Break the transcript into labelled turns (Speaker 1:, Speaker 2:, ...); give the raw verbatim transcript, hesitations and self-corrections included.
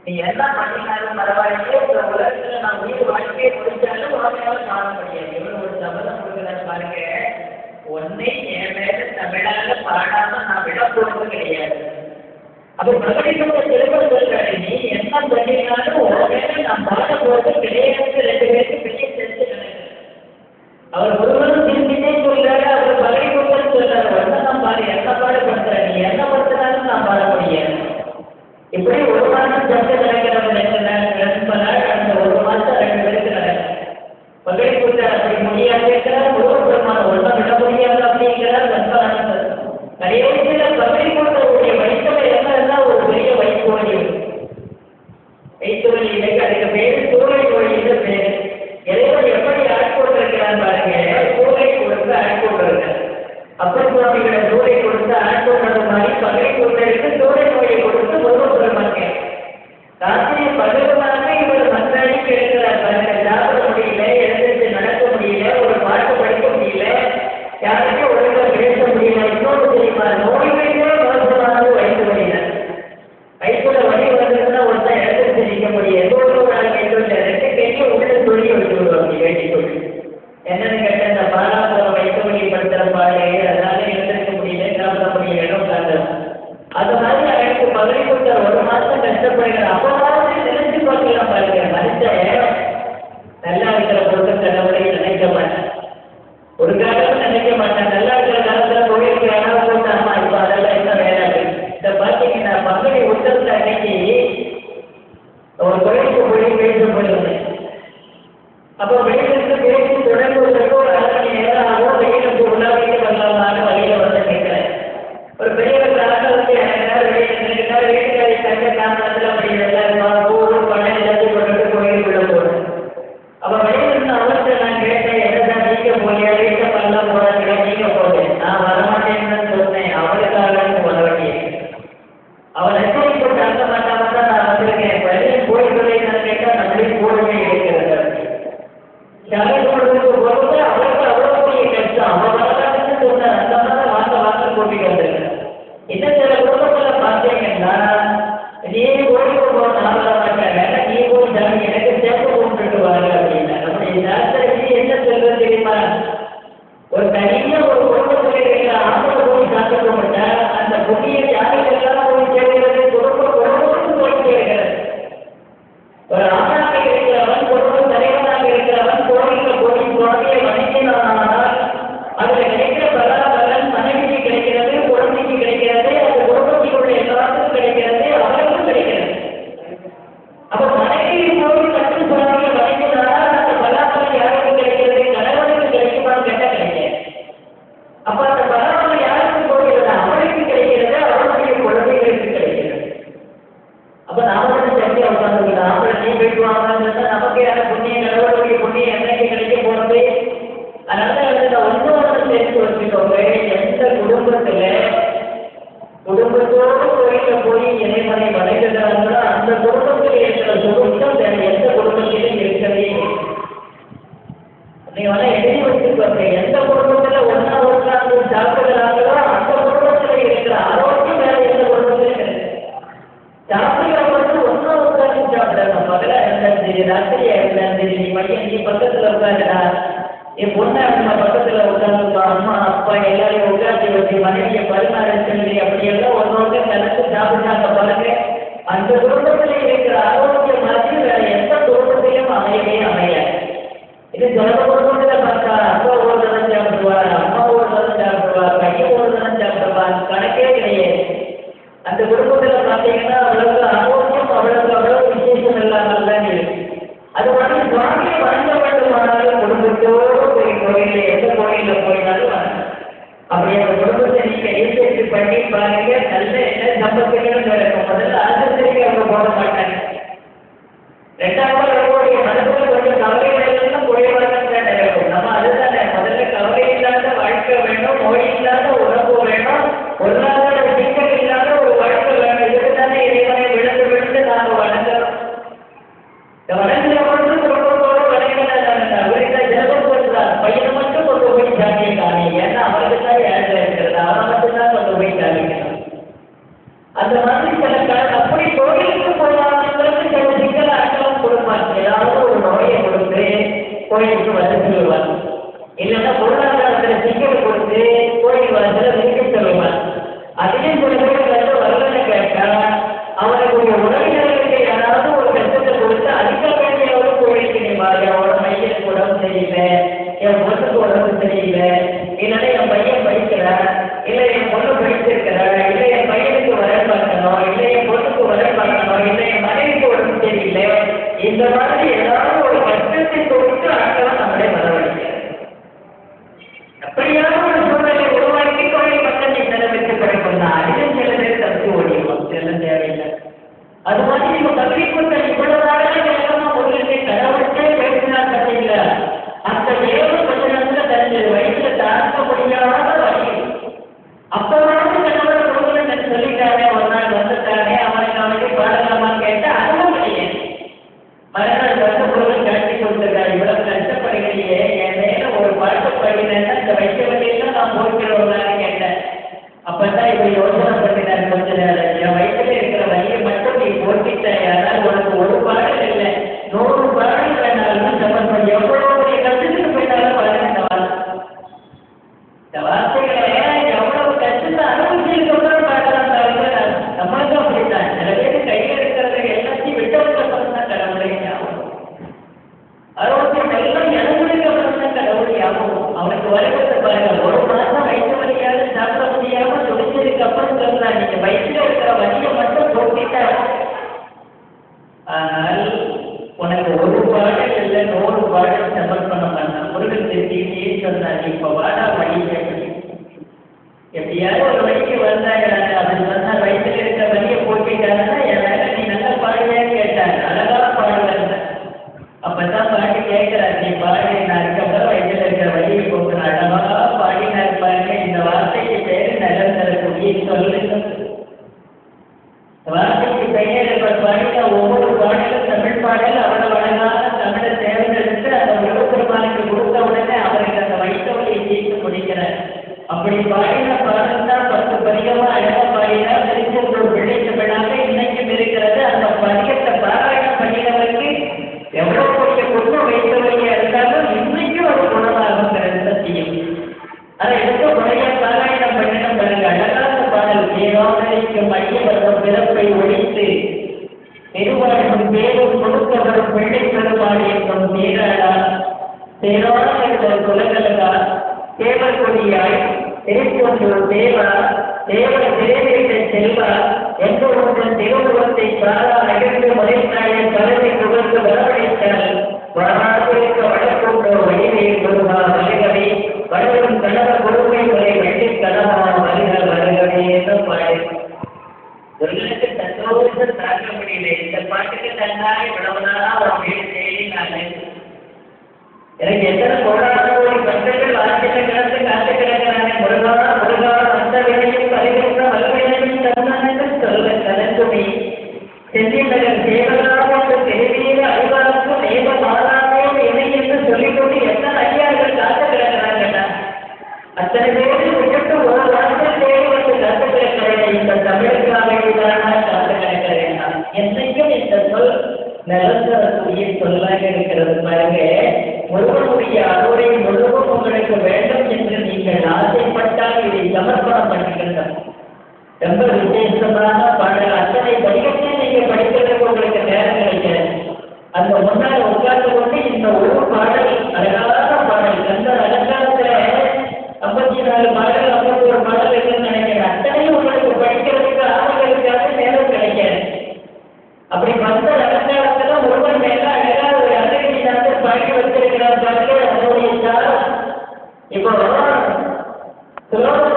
Speaker 1: நீ என்ன பண்ணினாலும் பரவாயில்லையே, இந்த உலகத்துல நான் உயிர் வாழ்க்கையை முடிச்சாலும் உலகையால காண முடியாது. இவ்வளவு ஒரு சபதம் கொடுக்குறாரு பாருங்க. ஒன்னை என் மேல தமிழால பாடாம நான் விட போறது கிடையாது. அப்ப பிரகடிப்பட்ட திரும்ப சொல்றாரு, நீ என்ன பண்ணினாலும் உலகையில நான் பாட போறது கிடையாது. ரெண்டு பேருக்கு பெரிய தெரிஞ்சு நினைக்கிறேன். அவர் ஒருவரும் திரும்பிட்டே சொல்றாரு, அவர் பகடிப்பட்டு சொல்றாரு, ஒன்ன நான் பாடு என்ன பாடு பண்ற, நீ என்ன பண்றாலும் நான் பாட முடியாது. இப்படி ஒரு மாதம் சண்டை நடக்கிறவங்க ரெண்டு நாள் அந்த ஒரு மாதம் ரெண்டு பேருக்கு நடக்கும். பகை கூட்டார் அப்படி முடியாது இருக்கிறார், முருகப்பெருமான ஒன்றை விட முடியாது அப்படிங்கிறார். நண்பர் கடைசியில் பகை கூட்டருடைய வயிற்றுல என்ன ஒரு பெரிய வயிற்று வலி, வயிற்று வலி இலைக்கு அதுக்கு பேரு சூளை நோயின்னு பேரு. இறைவன் எப்படி ஆட்கொண்டிருக்கிறான் பாருங்க, சூளை கொடுத்து ஆட்கொண்டிருக்கார். அப்பர் சுவாமிகளை சூளை கொடுத்து ஆட்கொண்டது மாதிரி பகை கூட்டருக்கு சூளை நோயை கொடுத்து முருகப்பெருமாங்க ராத்திரி பகவாக இவர் மன்றாடிக்கு இருக்கிறார் பாருங்க. சாப்பிட முடியல, எழுந்திருச்சு நடக்க முடியல, ஒரு பாட்டு படிக்க முடியல, யாருக்கும் ஒழுங்கா பேச முடியல. இன்னொன்று தெரியுமா, நோய்களே மோசமானது வயிற்று வலிதான். வயிற்றுல வலி வந்ததுன்னா ஒருத்தன் எழுந்திருச்சு நிற்க முடியும். ஏதோ ஒரு நாளைக்கு எதுவும் ரெண்டு கையும் உள்ள சொல்லி வச்சு விடுவாங்க வேண்டி சொல்லி. என்னன்னு கேட்ட இந்த பாலாபுரம் வயிற்று வலி படுத்துற பாடு, அதனால எழுந்திருக்க முடியல, சாப்பிட முடியல, இடம் காரணம். அது மாதிரி எனக்கு பகை கொடுத்த ஒரு மாசம் கஷ்டப்படுகிற அப்பவாவது நினைச்சு பார்க்கலாம் பாருங்க. மனுஷன் நல்லா இருக்கிற பொருள் கடவுளை நினைக்க மாட்டேன், ஒரு காலம் நினைக்க மாட்டேன். நல்லா இருக்கிற காலத்துல கோயிலுக்கு யாராவது போட்டாமா, இப்ப அதெல்லாம் என்ன வேலை. இந்த பாத்தீங்கன்னா பகை உத்தரத்துல அன்னைக்கு ஒரு கோயிலுக்கு போய் பேச போயிருந்தேன். அப்போ வெயிலுக்கு பேசி தொடங்குவதற்கு ஒரு அரை மணி நேரம் ஆகும். வெயிலுக்கு உள்ளாவிட்டு வரலாமான்னு வழியில வந்து கேட்கிறேன். ஒரு பெரியவர் வீட்டுக்காரி தங்க காரணத்துல அப்படி எல்லாரும் ஊரும் பணம் எல்லாத்தையும் கொண்டு கோயிலுக்குள்ள போறேன். அப்ப வெளியிலிருந்து அவர்கிட்ட நான் கேட்டேன், என்னதான் நீங்க போலியா வீட்டை பண்ணலாம் போறாங்க, நீங்க போறேன். நான் வரமாட்டேன்னு சொன்னேன். அவளுக்காக வர வேண்டிய அவன் நெச்சரி போட்டு அங்க மாட்டாம தான் நான் வந்திருக்கேன். வெளியே போயிட்டு கேட்டா நம்மளையும் போடுமே இருக்கிறது. தலைக்கு போறது அவளுக்கு அவ்வளவு பெரிய கஷ்டம். அவன் வரலான்னு சொன்ன அந்த மாதிரி வாங்க வாங்க போட்டிட்டு வந்திருக்கேன். இன்னும் சில குடும்பத்துல பார்த்தீங்கன்னா, நீ கோயிலுக்கு போக நான் வர மாட்டாங்க, நீ போய் சாமி எனக்கு சேர்த்து கொண்டுட்டு வாங்க அப்படின்னா. நம்முடைய சாஸ்திரத்தை என்ன சொல்றது தெரியுமா, ஒரு தனியா ஒரு குடும்பத்தில் இருக்கிற ஆம்பளை போய் சாப்பிட மாட்டா அந்த புண்ணிய யாருக்கெல்லாம் போய் சேர்க்கிறது, குடும்ப குடும்பத்துக்கு போய் சேர்க்கிறது. ஒரு ஆணாக இருக்கிறவன், குடும்ப தலைவனாக இருக்கிறவன் கோயிலுக்கு போய் சுவாமியை வணங்கினானால் அதுல கிடைக்கிற பலன் மனைவிக்கு கிடைக்கிறது, குழந்தைக்கு கிடைக்கிறது, அந்த குடும்பத்தினுடைய எல்லாருக்கும் கிடைக்கிறது, அவருக்கும் கிடைக்கிறது. அப்ப மனைவி போய் கற்று சுவாமியை வணங்கினானால் அந்த பலாபலம் யாருக்கு கிடைக்கிறது, கணவனுக்கு கிடைக்குமான்னு கேட்டா கிடைக்காது. அப்ப அந்த பலாபலம் யாருக்கு போகிறது, அவளுக்கு கிடைக்கிறது, அவருடைய குழந்தைகளுக்கு கிடைக்கிறது. அப்ப நாம வந்து சரியா உட்கார்ந்து ஆம்பளை நீ போயிட்டு வாங்கன்னு சொன்னா நமக்கு யார புண்ணியம், கடவுளுடைய புண்ணியம் என்னைக்கு கிடைக்க போறது. அதனால வந்து ஒன்னொன்று சேர்த்து வச்சுக்கோங்க. எந்த குடும்பத்துல குடும்பத்தோடு கோயில போய் இறைவனை வணங்குகிறாங்களோ அந்த குடும்பத்தில் இருக்கிற சுருக்கம் வேற எந்த குடும்பத்திலும் இருக்கவே நீங்க வேணா எழுதி வச்சுக்கோங்க. எந்த குடும்பத்துல ஒன்னா உட்கார்ந்து சாப்பிடுறாங்களோ அந்த குடும்பத்துல இருக்கிற ஆரோக்கியம் வேற எந்த குடும்பத்திலும் கிடையாது. சாப்பிடுறவங்க வந்து ஒன்னா உட்கார்ந்து சாப்பிடுறாங்க. பகலா இருந்தாலும் சரி, ராத்திரியா இருந்தாலும் சரி, நீ பையன் நீ பக்கத்துல உட்காருடா, என் பொண்ணை நம்ம பக்கத்துல உட்காந்துப்பா, அம்மா அப்பா எல்லாரையும் உட்காந்து வச்சு மனைவியை பரிமாற சொல்லி அப்படியெல்லாம் ஒன்னொன்று நினைச்சு சாப்பிட்டாங்க பாருங்க. அந்த குடும்பத்தில் இருக்கிற ஆரோக்கியம் மாதிரி வேற எந்த குடும்பத்திலும் அமையவே அமையாது. இது சில குடும்பத்துல பார்த்தா அப்பா ஒரு தரம் சாப்பிடுவார், அம்மா ஒரு தரம் சாப்பிடுவார், பையன் ஒரு தரம் சாப்பிடுவார், கணக்கே கிடையாது. அந்த குடும்பத்துல பார்த்தீங்கன்னா அவ்வளவு ஆரோக்கியம், அவ்வளவு அவ்வளவு விசேஷம் இல்லாமல் தான் இருக்கு. அது மாதிரி சுவாமியை வணங்க வேண்டுமானாலும் குடும்பத்தோடு போய் கோயில எந்த கோயில போயினாலும் வணங்க. அப்படி அந்த குடும்பத்தை நீங்க ரீசர்ச் பண்ணி பாருங்க, நல்ல என்ன சம்பத்துகளும் நடக்கும். முதல்ல ஆசிரியருக்கு அவங்க போட மாட்டாங்க. ரெண்டாவது அவங்களுடைய மனசுல கொஞ்சம் கவலைகள் குறைவாக நடக்கும். நம்ம அதுதானே முதல்ல கவலை இல்லாத வாழ்க்கை வேணும், நோய் இல்லாத உறவு வேணும், பொருளாதார சிக்கல் இல்லாத ஒரு வாழ்க்கை வேணும். இதுக்கு தானே இறைவனை விழுந்து விழுந்து நாம வணங்குறோம். வணங்குறவங்க குடும்பத்தோடு வணங்கினா அவருக்கு ஜெபம் பண்ணுறார். பையனை மட்டும் கொண்டு போய் சாமியை காமிங்க, ஏன்னா அவருக்கு தான் ஏழை இருக்கிறது, அவனை மட்டும்தான் கொண்டு போய் காமிக்கணும். அந்த மாதிரி சில அப்படி கோயிலுக்கு போயாமல் கொடுப்பான், ஏதாவது ஒரு நோயை கொடுத்து கோயிலுக்கு வர சொல்லுவான், இல்லைன்னா பொருளாதாரத்தில் சிக்கல் கொடுத்து கோயில் வரத்துல நிற்க சொல்லுவான். அதையும் சில பேர் வந்து வரலன்னு கேட்டா அவனுடைய உறவினர்களுக்கு யாராவது ஒரு கஷ்டத்தை கொடுத்து அதிக வேண்டியவரு கோயிலுக்கு நீ வா, அவனோட மையனுக்கு உடம்பு சரியில்லை, என் பொண்ணுக்கு உடம்பு சரியில்லை, இல்லைன்னா என் பையன் படிக்கிறான், இல்லை என் பொண்ணு படிச்சிருக்கிறான், இல்லை என் பையனுக்கு வர பார்க்கணும், இல்லை என் பொண்ணுக்கு வர பார்க்கணும், இல்லை என் மனைவிக்கு உடம்பு சரியில்லை, இந்த மாதிரி ஏதாவது ஒரு கஷ்டத்தை கொடுத்து ஆட்கள் நம்மளே வரவழைக்கிறார். அப்படியான ஒரு சூழ்நிலை உருவாக்கி கோயில் மக்கள் செலவிட்டு படிக்கணும். அதிலும் சில பேர் தப்பி ஓடிடுவோம், இதெல்லாம் தேவையில்லை. அது மாதிரி நீங்க தப்பி கொடுத்த இவ்வளவுதான் வேகமா உங்களுக்கு கடவுள்கிட்டே பேசினா பார்த்தீங்களா, அந்த வேகம் கொஞ்ச நேரத்தில் தெரிஞ்சது வயசுல தாக்க முடியாத வழி. அப்பவாவது கடவுள் கொடுக்கணும்னு சொல்லிட்டானே, ஒரு நாள் வந்துட்டானே, அவனுக்கு அவனுக்கு பாடலாமான்னு கேட்டா அதுவும் கிடையாது. மறுநாள் வந்து பொருள் காட்சி கொடுத்துருக்காரு, இவ்வளவு கஷ்டப்படுகிறியே, என் மேல ஒரு பாட்டு பாடினேன்னா இந்த வைக்க வழியெல்லாம் நான் போக்கிறவங்களான்னு கேட்டேன். அப்பதான் இப்படி யோசனை பண்ணினார் கொஞ்ச நேரம், என் வயிற்றுல இருக்கிற வழியை மட்டும் நீ போட்டிட்டாய், ஆனால் உனக்கு ஒரு பாடல் இல்லை, நூறு பாடல் வேணாலும் சமர்ப்பம், எவ்வளவு பெரிய கஷ்டத்துக்கு போயிட்டாலும் பாருங்க. இந்த வார்த்தைகளை எவ்வளவு கஷ்டத்தை அனுபவிச்சிருக்கோம் பாடலாம் தவிர நம்மளுக்கும் அப்படித்தான். சில பேர் கையில் இருக்கிறத எல்லாத்தையும் விட்டதுக்கு அப்புறம் தான் கடவுளை ஞாபகம், அறுபத்தி எல்லாம் இளமுறைக்கு அப்புறம் தான் கடவுளை ஞாபகம். அவனுக்கு வருகிறத பாருங்க, ஒரு மாதம் வயிற்று வழியாக சாப்பிட முடியாம துடிச்சதுக்கு அப்புறம் சொல்றான், நீங்க வயிற்றுல இருக்கிற வழியை மட்டும் போட்டிட்டா. ஆனால் உனக்கு ஒரு பாடல் இல்லை, நூறு பாடல் சமர்ப்பணம் பண்ண முருகன் தெரிஞ்சுக்கிட்டே சொன்னார், இப்ப வாடா வழி எப்படியாவது ஒரு வழிக்கு வந்தாங்க, அது வந்தா வயிற்றுல இருக்கிற வழியை போட்டிட்டாங்கன்னா என் வேலை நீ நல்லா பாடுவேன்னு கேட்டாங்க. அழகா பாடுவாங்க. அப்பதான் பாட்டு கேட்கிறார், நீ பாடு, நான் அதுக்கப்புறம் வயிற்றுல இருக்கிற வழியை போக்குற அழகா பாடினார் பாருங்க. இந்த வார்த்தைக்கு பேரு நலம் தரக்கூடிய சொல்லு. வார்த்தைக்கு பெயர் இப்ப பாடின ஒவ்வொரு பாடலும் தமிழ் பாடல் அவ்வளவு அழகான தமிழை தேர்ந்தெடுத்து அந்த முருகப்பெருமானுக்கு கொடுத்த உடனே அவருக்கு அந்த வயிற்று வழியை தீர்த்து முடிக்கிறார். அப்படி பாடின பாடல் தான் பத்து பதிகமா அழகா பாடினா திருச்செந்தூர் பிள்ளைக்கு விழாக இன்னைக்கும் இருக்கிறது. அந்த பதிகத்தை பாராயணம் பண்ணினவருக்கு எவ்வளவு பெரிய குணம் வைத்த வழியா இருந்தாலும் இன்னைக்கும் ஒரு குணமாகுங்கிறது சத்தியம். அதை எடுத்து முறையா பாராயணம் பண்ணின பாருங்க, அழகான பாடல். தேவாலயக்கு மைய வரும் பிறப்பை ஒழித்து பெருவாழ்வும் பேரும் கொடுத்தவரும் பிள்ளை பெருமாள் என்னும் தேராடா தேராட குலகலகா தேவர் கொடியாய் திருச்செந்தூர் தேவா தேவ திரைவிட்ட செல்வா என்று உங்கள் திருவுருவத்தை சாரா நகர்ந்து முறைத்தாய கருத்தை புகழ்ந்து வரவழைத்தால் வராதிருக்க வடக்கூட்ட வழிவே குருவா வருகவே வடரும் கணவ குருவை முறை வெள்ளி கணவா வருக வருகவே என்று பாடு. உங்களுக்கு சந்தோஷம் தாக்க முடியல. இந்த பாட்டுக்கு தன்னாலே இவ்வளவுதான் ஒரு வீடு தேடி நான் எனக்கு எத்தனை போராட்டோடு பக்தர்கள் ஆட்சியில் கிடந்து காத்து கிடக்கிறானே, முருகா முருகா அந்த வேலையும் பரிகின்ற வல்வேலையும் தந்தானு சொல்ல கலந்துமி செஞ்சி நகர் சேவலாக தெரிவிய அறிவாருக்கும் நேப மாறாமே இணை என்று சொல்லிக்கொண்டு எத்தனை ஐயார்கள் காத்து கிடக்கிறாங்கடா. அத்தனை பேரை விட்டுட்டு ஒரு வாரத்தில் தேடி வந்து காத்து கிடக்கிறேன். இந்த தமிழுக்காக காத்து கிடக்கிறேன். என்னைக்கும் இந்த சொல் நிலத்தரக்கூடிய சொல்லாக இருக்கிறது பாருங்க. முருகனுடைய அருளை முழுவதும் உங்களுக்கு வேண்டும் என்று நீங்கள் ஆசைப்பட்டால் இதை சமர்ப்பணம் பண்ணிக்கின்றோம். ரொம்ப விசேஷமான பாடல். அத்தனை படிக்கட்டே நீங்க படிக்கிறதுக்கு உங்களுக்கு நேரம் கிடைக்கிறது. அந்த முன்னால் உட்கார்ந்து கொண்டு இந்த ஒரு பாடல் அழகான பாடல். அந்த அலங்காரத்துல ஐம்பத்தி நாலு பாடல் ஐம்பத்தி ஒரு பாடல் இருக்குன்னு நினைக்கிறேன். அத்தனையும் உங்களுக்கு படிக்கிறதுக்கு ஆளுகளுக்காக நேரம் கிடைக்காது. அப்படி வந்த அலங்காரத்துல ஒருவன் மேல அழகா ஒரு அழகி சார்ந்து பாடி வச்சிருக்கிறார் பாருங்க. அதனுடைய சாரம் இப்போ சுலோகம்